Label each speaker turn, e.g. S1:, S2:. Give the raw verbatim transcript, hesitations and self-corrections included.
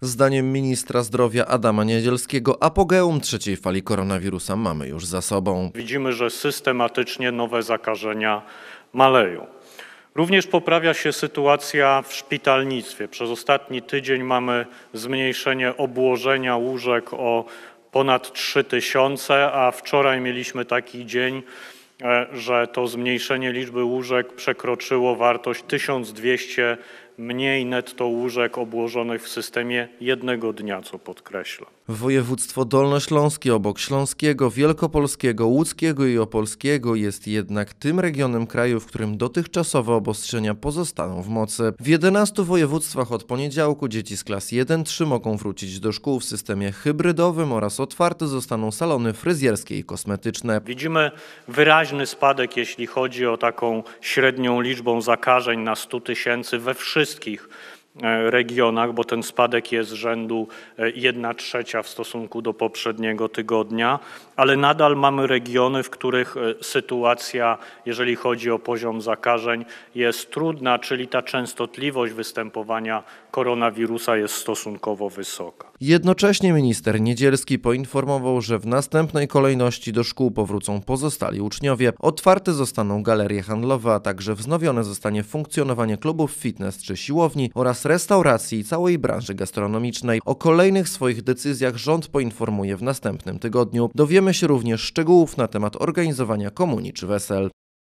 S1: Zdaniem ministra zdrowia Adama Niedzielskiego apogeum trzeciej fali koronawirusa mamy już za sobą.
S2: Widzimy, że systematycznie nowe zakażenia maleją. Również poprawia się sytuacja w szpitalnictwie. Przez ostatni tydzień mamy zmniejszenie obłożenia łóżek o ponad trzy tysiące, a wczoraj mieliśmy taki dzień, że to zmniejszenie liczby łóżek przekroczyło wartość tysiąc dwieście mniej netto łóżek obłożonych w systemie jednego dnia, co podkreślam.
S1: Województwo dolnośląskie obok śląskiego, wielkopolskiego, łódzkiego i opolskiego jest jednak tym regionem kraju, w którym dotychczasowe obostrzenia pozostaną w mocy. W jedenastu województwach od poniedziałku dzieci z klas jeden trzy mogą wrócić do szkół w systemie hybrydowym oraz otwarte zostaną salony fryzjerskie i kosmetyczne.
S2: Widzimy wyraźny spadek, jeśli chodzi o taką średnią liczbą zakażeń na sto tysięcy we wszystkich regionach, bo ten spadek jest rzędu jedna trzecia w stosunku do poprzedniego tygodnia, ale nadal mamy regiony, w których sytuacja, jeżeli chodzi o poziom zakażeń, jest trudna, czyli ta częstotliwość występowania koronawirusa jest stosunkowo wysoka.
S1: Jednocześnie minister Niedzielski poinformował, że w następnej kolejności do szkół powrócą pozostali uczniowie, otwarte zostaną galerie handlowe, a także wznowione zostanie funkcjonowanie klubów fitness czy siłowni oraz restauracji i całej branży gastronomicznej. O kolejnych swoich decyzjach rząd poinformuje w następnym tygodniu. Dowiemy się również szczegółów na temat organizowania komunii czy wesel.